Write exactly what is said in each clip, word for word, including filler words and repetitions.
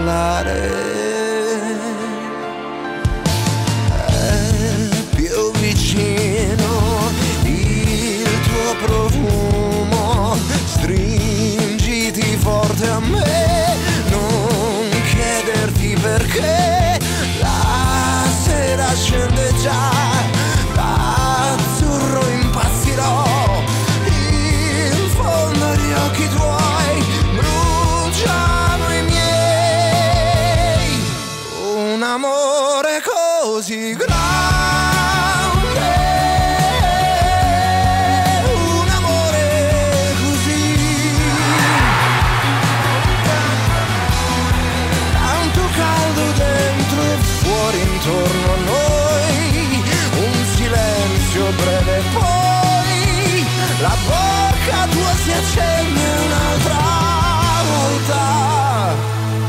parlare. È più vicino il tuo profumo, stringiti forte a me, non chiederti perché, la sera scende già, l'azzurro impazzirò, in fondo agli occhi tuoi bruciano i miei, un amore così grande. Intorno a noi un silenzio breve, poi la bocca tua si accende un'altra volta.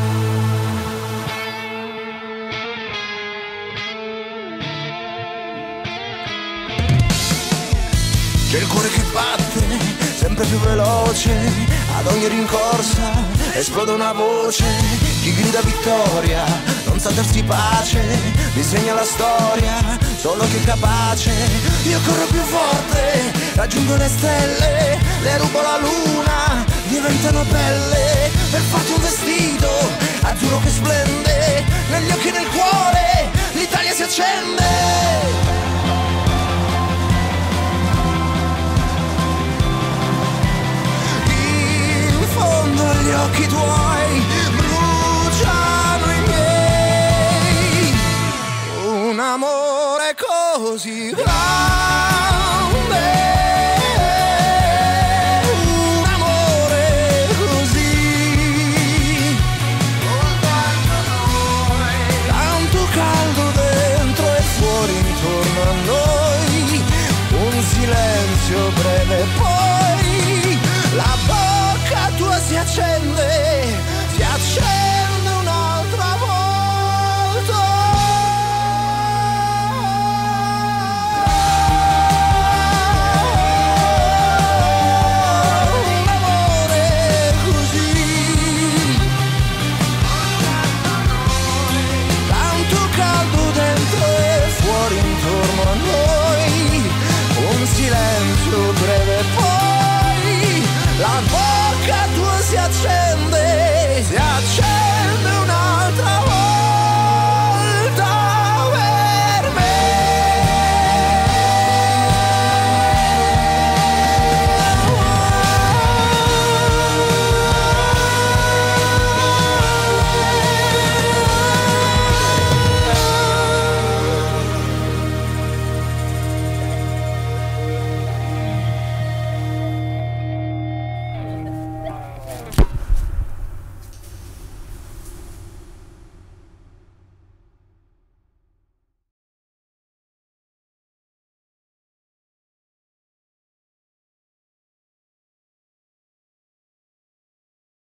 C'è il cuore che batte sempre più veloce, ad ogni rincorsa esplode una voce, chi grida vittoria, non sa darsi pace, disegna la storia, solo chi è capace. Io corro più forte, raggiungo le stelle, le rubo la luna, diventano belle, per farti un vestito azzurro che splende, negli occhi e nel cuore l'Italia si accende. Gli occhi tuoi bruciano i miei, un amore così grande.